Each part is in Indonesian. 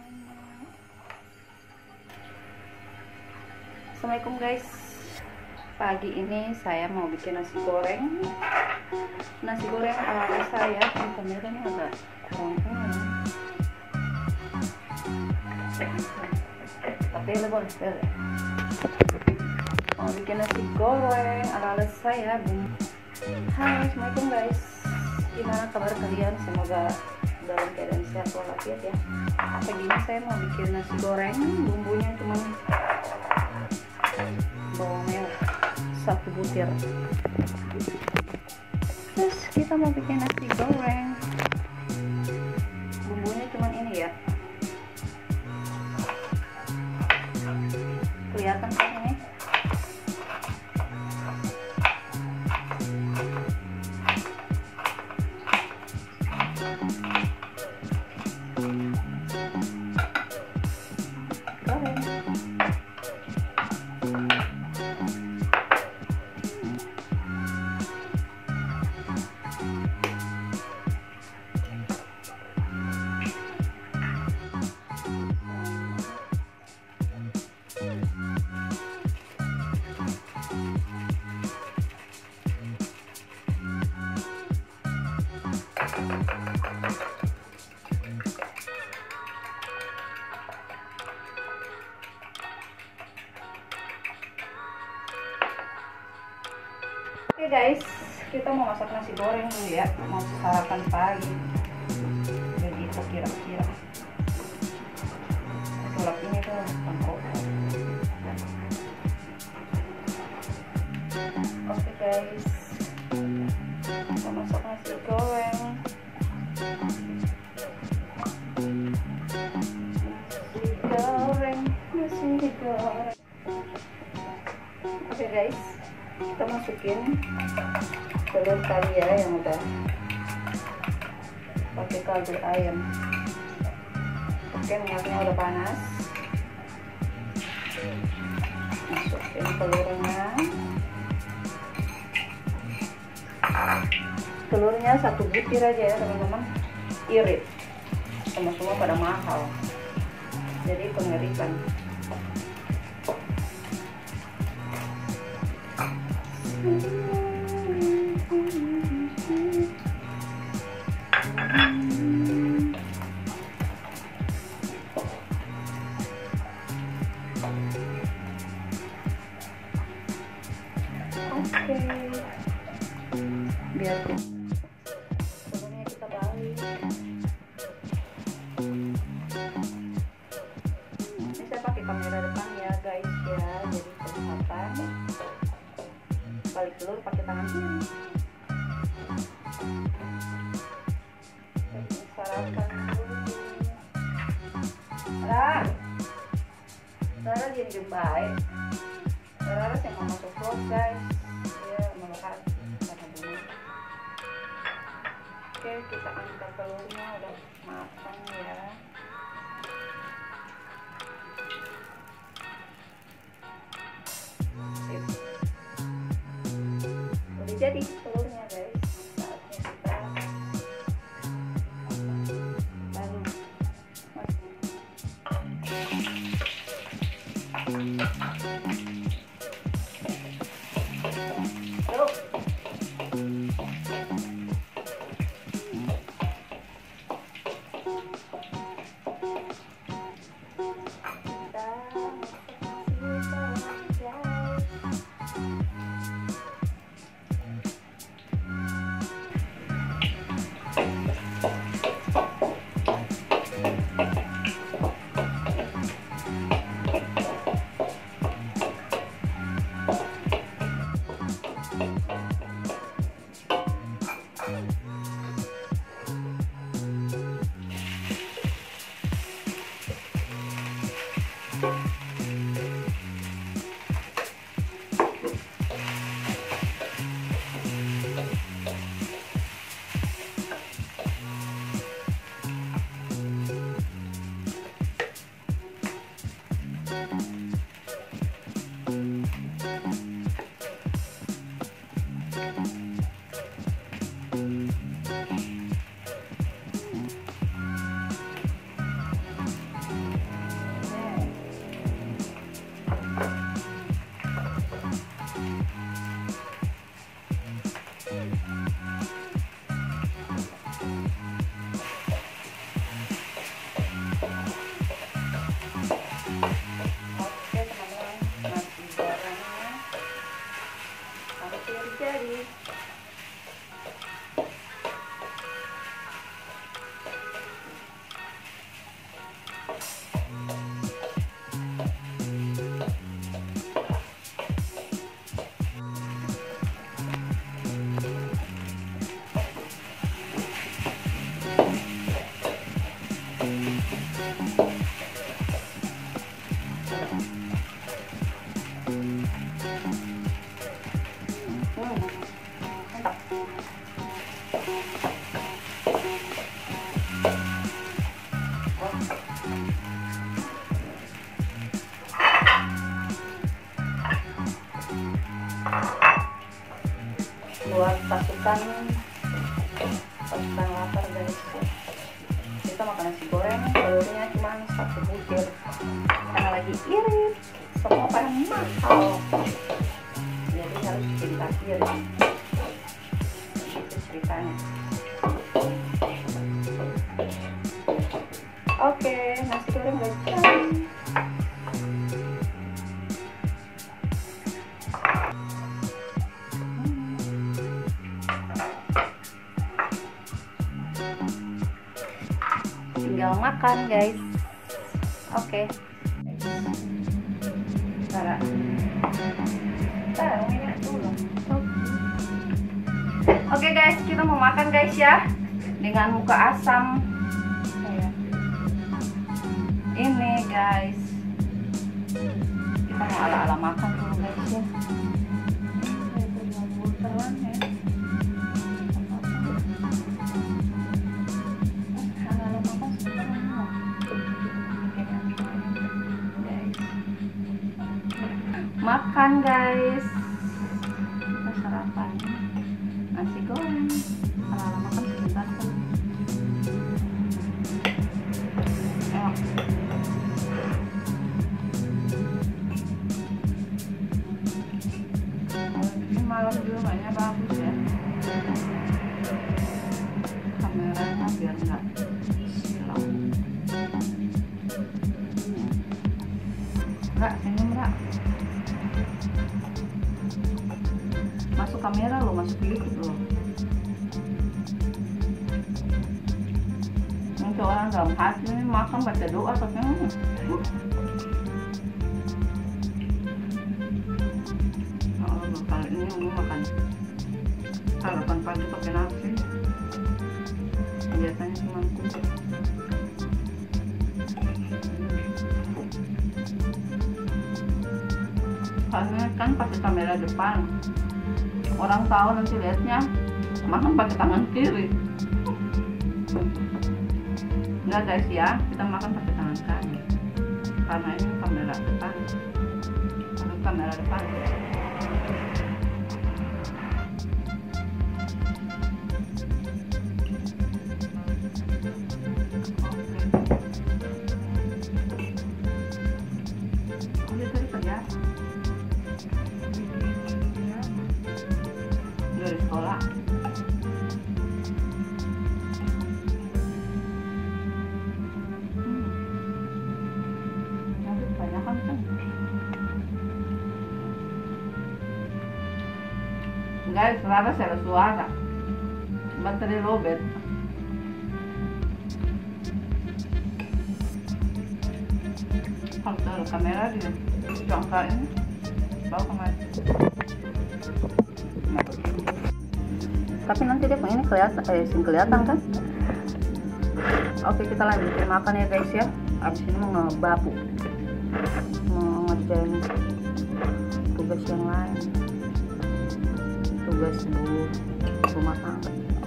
Assalamualaikum guys. Pagi ini saya mau bikin nasi goreng. Nasi goreng ala saya. Kameranya agak kurang ini. Tapi boleh. Mau bikin nasi goreng ala saya. Hai, assalamualaikum guys. Gimana kabar kalian? Semoga dalam keadaan sehat walafiat ya. Pagi ini saya mau bikin nasi goreng. Bumbunya cuma bawang merah 1 butir. Terus kita mau bikin nasi goreng. Bumbunya cuma ini ya. Kelihatan kan ini? Oke guys, kita mau masak nasi goreng dulu ya. Mau sarapan pagi. Jadi itu kira-kira. Tulak ini tuh tangkok. Oke guys, kita masak nasi goreng. Nasi goreng. Oke guys, kita masukin telur tadi ya yang udah pakai kaldu ayam. Oke, minyaknya udah panas. Masukin telurnya. Telurnya 1 butir aja ya teman-teman. Irit. Semua pada mahal. Jadi pengiritan. Oke, biar sebelumnya kita balik. Ini saya pakai kamera depan ya guys ya, jadi kelihatan. Balik telur pakai tangan kiri. Sarapan dulu. Sarah jadi baik. Sarah yang mau masuk vlog guys. Ya melihat karena dulu. Oke, kita angkat telurnya udah matang ya. Sip. Udah jadi telurnya guys. Saatnya kita Mantap. Buat pasukan lapar guys, kita makan nasi goreng telurnya cuma 1 butir karena lagi irit, semua pada mahal jadi harus pintar irit, itu ceritanya. Oke, nasi goreng udah jadi. Tinggal makan guys. Oke. Minyak dulu. Oke guys, kita mau makan guys ya, dengan muka asam. Ini guys, kita mau ala-ala makan dulu guys ya. Makan guys, kita sarapan nasi goreng, ala-ala makan sebentar kan. Ini malam juga mainnya bagus ya, kameranya biar nggak silau. Enggak, senyum enggak. Masuk kamera lo, masuk YouTube lo. Ini orang dalam hati ini makan baca doa tapi kali ini gue makan sarapan pagi pakai nasi. Biasanya cuma kucing. Karena kan pakai kamera depan, orang tahu nanti lihatnya makan pakai tangan kiri. Enggak guys ya, kita makan pakai tangan kanan karena ini kamera depan. Kamera depan. Dari sekolah. Nanti kebanyakan kan. Guys, Rara ada suara. Baterai lowbat. Kalau taruh kamera dia jangka ini, bawa kemana? Tapi nanti dia pengennya kelihatan kan. Oke, kita lanjutin makan ya guys ya. Abis ini mau ngebabu, mau ngerjain tugas yang lain, tugas rumah tangga.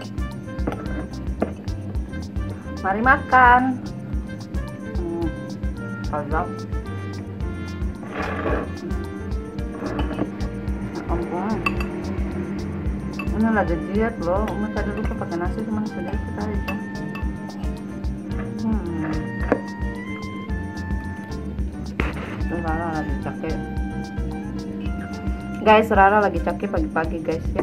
Mari makan. Kalau ampun, ini lagi diet loh. Umi tadi lupa pakai nasi cuma sedikit aja. Rara lagi capek guys, Rara lagi capek pagi-pagi guys ya.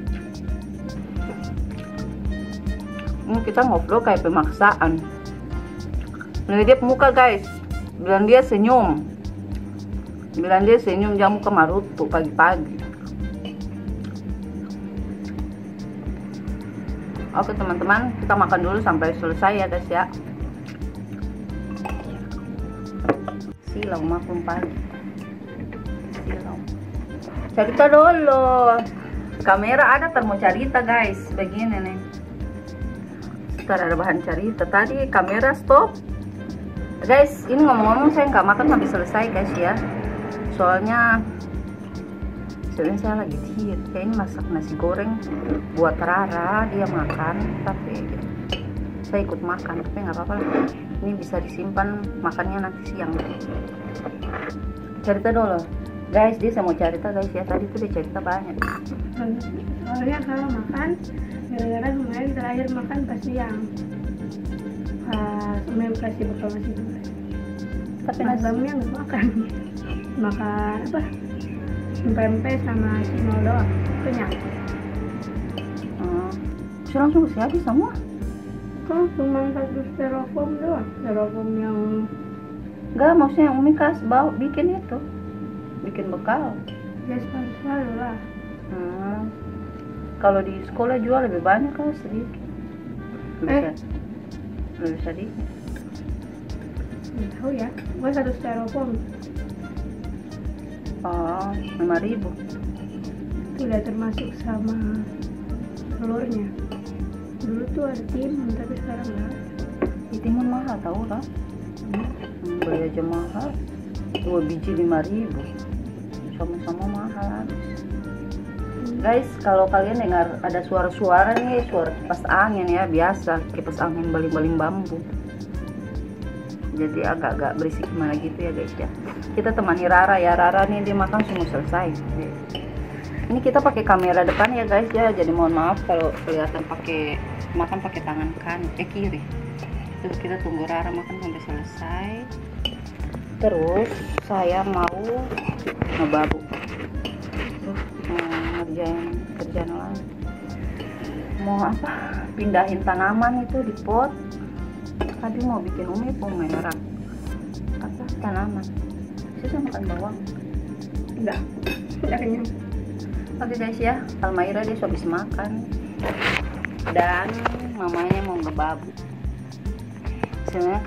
Ini kita ngobrol kayak pemaksaan. Ngedip muka guys, bilang dia senyum, jamu ke Marutu pagi-pagi. Oke teman-teman, kita makan dulu sampai selesai ya guys ya. Silau makan pagi. Silau. Cerita dulu. Kamera ada mau cerita guys, begini nih. Sekarang ada bahan cerita. Tadi kamera stop, Guys, ini ngomong-ngomong saya nggak makan sampai selesai guys ya. Soalnya saya lagi diet. Kayak ini masak nasi goreng buat Rara, dia makan, tapi saya ikut makan. Tapi nggak apa-apa lah. Ini bisa disimpan makannya nanti siang. Cerita dulu, guys. Dia saya mau cerita guys ya. Tadi tuh dia cerita banyak. Soalnya kalau makan, gara-gara kemarin terakhir makan pas siang. Pas kasih bekal nasi goreng. Tapi malamnya nggak makan. Makan apa? Pempek sama cimol doang. Kenyang. Sudah langsung sih habis semua. Kok cuma satu styrofoam doang? Styrofoam yang Enggak, maksudnya yang Umi bawa bikin itu. Bikin bekal. ya selalu lah. Kalau di sekolah jual lebih banyak kan sedikit. Lebih sedikit. Nggak tahu ya. Gua satu styrofoam. Oh, 5.000. Tidak termasuk sama telurnya. Dulu tuh ada timun, tapi sekarang nggak ada. Timun mahal tau kan? Beli aja mahal. 2 biji 5.000. Sama-sama mahal. Guys, kalau kalian dengar ada suara-suara nih, suara kipas angin ya, biasa kipas angin baling-baling bambu. Jadi agak-agak berisik gimana gitu ya guys ya. Kita temani Rara ya. Rara nih dia makan semua selesai. Ini kita pakai kamera depan ya guys ya. Jadi mohon maaf kalau kelihatan makan pakai tangan kiri. Terus kita tunggu Rara makan sampai selesai. Terus saya mau ngebabu. Ngerjain kerjaan lain. Mau apa? Pindahin tanaman itu di pot. Tadi mau bikin Umi merah. Apa tanaman? Susah makan bawang. Udah kenyang. Oke guys ya, Almaira dia habis makan dan mamanya mau ngebabu. Sebenarnya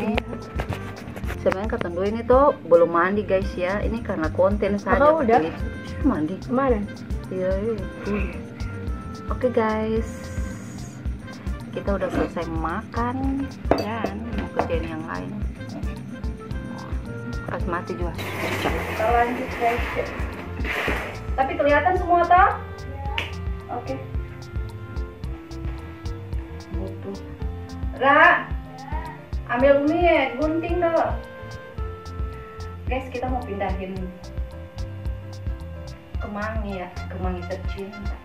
kata dulu ini tuh belum mandi guys ya. Ini karena konten saja. Udah mandi kemana? Iya. Oke guys, kita udah selesai makan dan mau kerjain yang lain. Kasih mati juga. Kita lanjut guys. Tapi kelihatan semua toh? Oke. Butuh. Ra, ambil Umi gunting dong. Guys, kita mau pindahin kemangi ya, kemangi tercinta.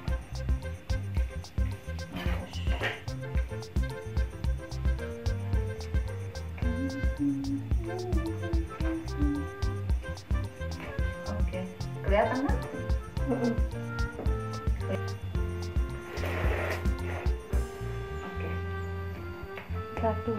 Oke, kelihatan kan? Oke. Satu.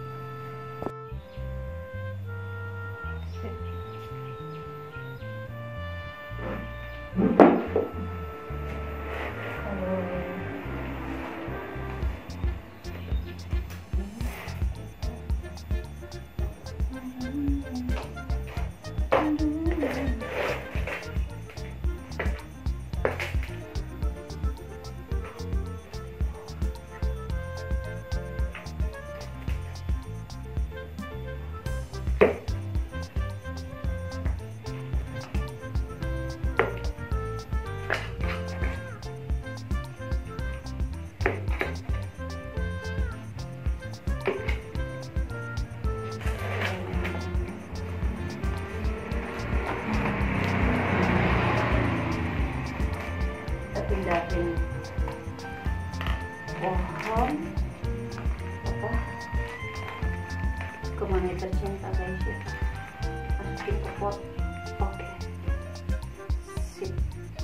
Pindahin pohon kemangi tercinta guys ya. Masukin ke pot. Oke. Sip.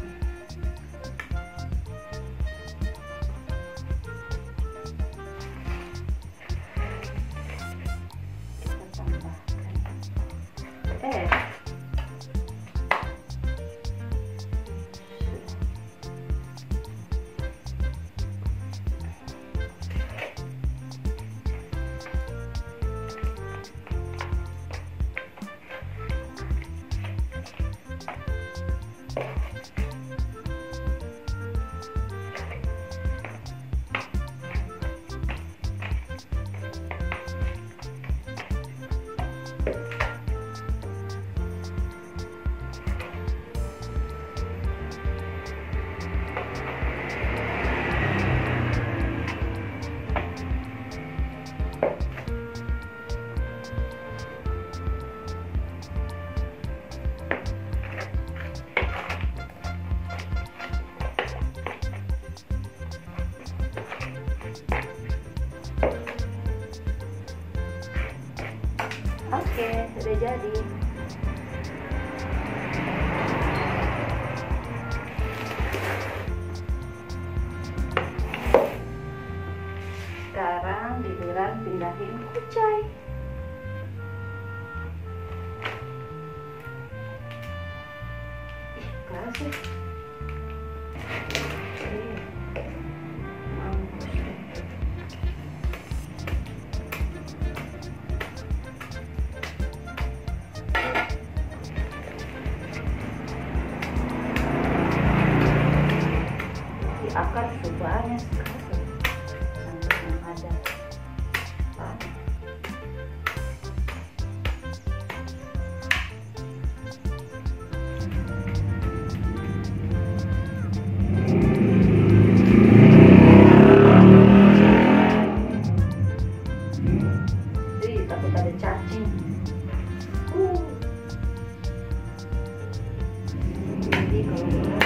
Kita tambahkan Oke, udah jadi. Sekarang giliran pindahin kucai. Ih, keras sih. Mampus deh. Di akar banyak sekali sampai yang ada. Takut ada cacing. Jadi kalau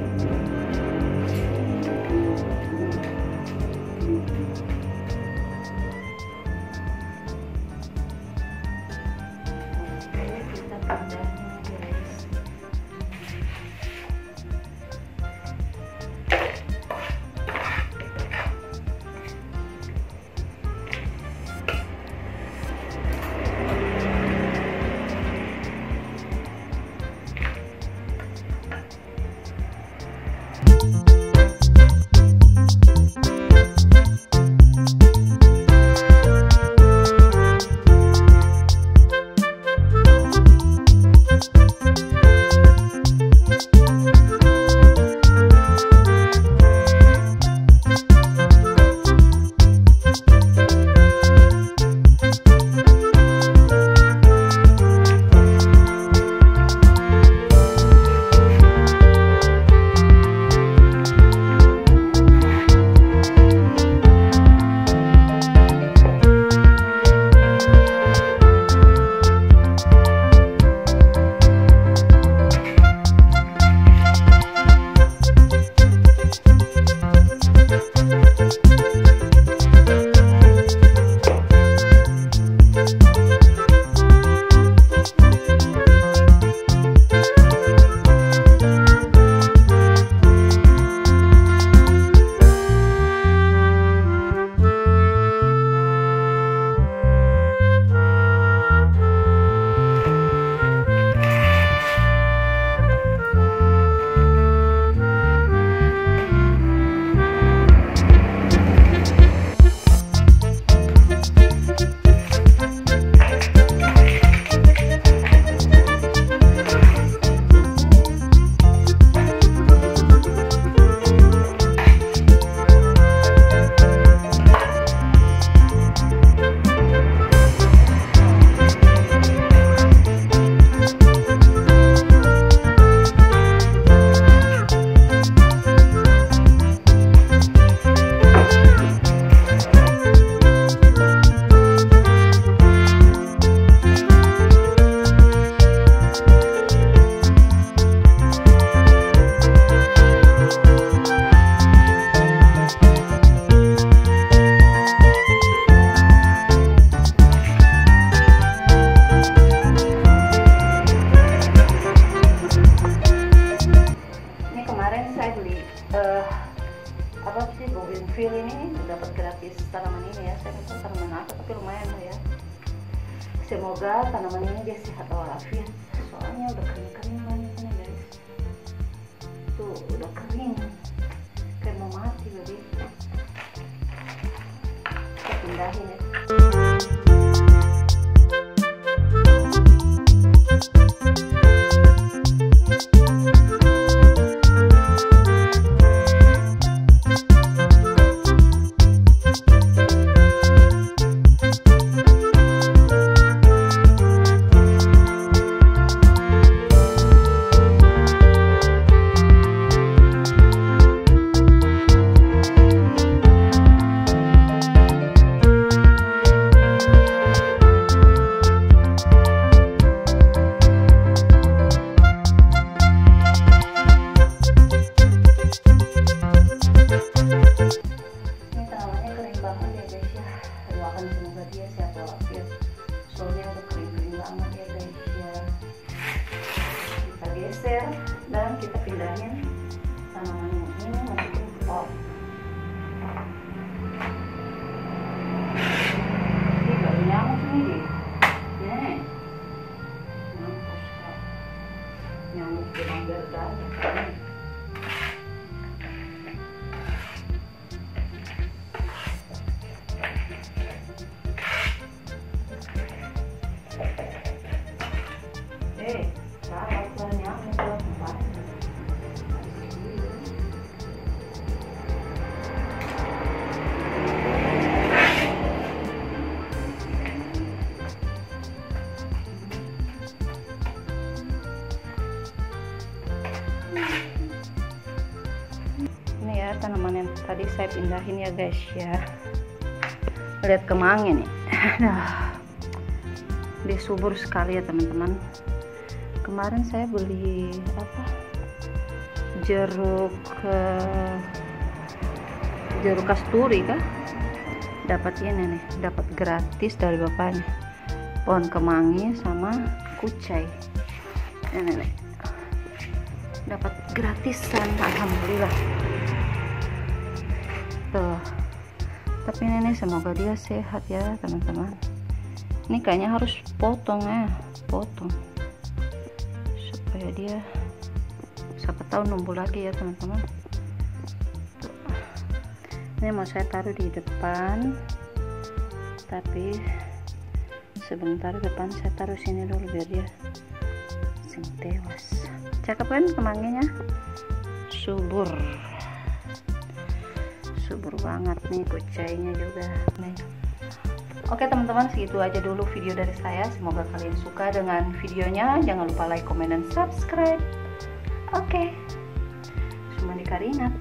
kita pindahin guys. Bougainville ini dapat gratis tanaman ini ya. Saya nggak tahu tanaman apa tapi lumayan lah ya. Semoga tanaman ini dia sehat walafiat. Soalnya udah kering-kering banyak nih guys. Tuh udah kering, kayak mau mati jadi. Kita pindahin ya. Ini ya tanaman yang tadi saya pindahin ya guys ya. Lihat kemangi nih. Dia subur sekali ya teman-teman. Kemarin saya beli jeruk kasturi kah, dapat ini nih, dapat gratis dari bapaknya, pohon kemangi sama kucai. Ini nih, dapat gratisan, alhamdulillah tuh. Tapi ini semoga dia sehat ya teman-teman. Ini kayaknya harus potong supaya dia siapa tahu numbuh lagi ya teman-teman. Ini mau saya taruh di depan, tapi sebentar depan saya taruh sini dulu biar dia sing tewas. Cakep kan kemanginya, subur banget nih, kucainya juga nih. Oke teman-teman, segitu aja dulu video dari saya. Semoga kalian suka dengan videonya. Jangan lupa like, comment, dan subscribe. Oke, cuma dikaringat.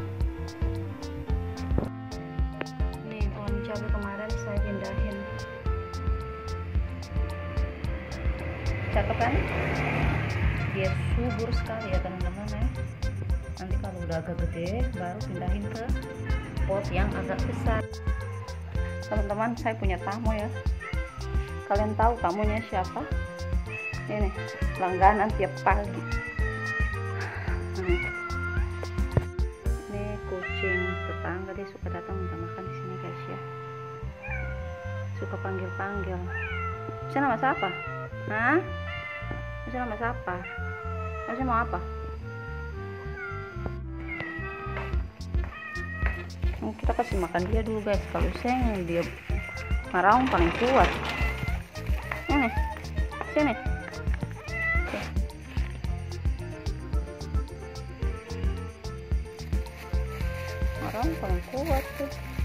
Nih pohon cabai kemarin saya pindahin. Cakep kan? Dia subur sekali ya teman-teman ya. Nanti kalau udah agak gede baru pindahin ke pot yang agak besar. Teman-teman, saya punya tamu ya. Kalian tahu tamunya siapa? Ini langganan tiap pagi. Ini kucing tetangga, dia suka datang minta makan di sini guys ya. Suka panggil-panggil. Masih nama siapa? Hah? Masih nama siapa? Masih mau apa? Kita kasih makan dia dulu guys. Kalau saya dia marahung paling kuat. Ini sini. Marahung paling kuat tuh.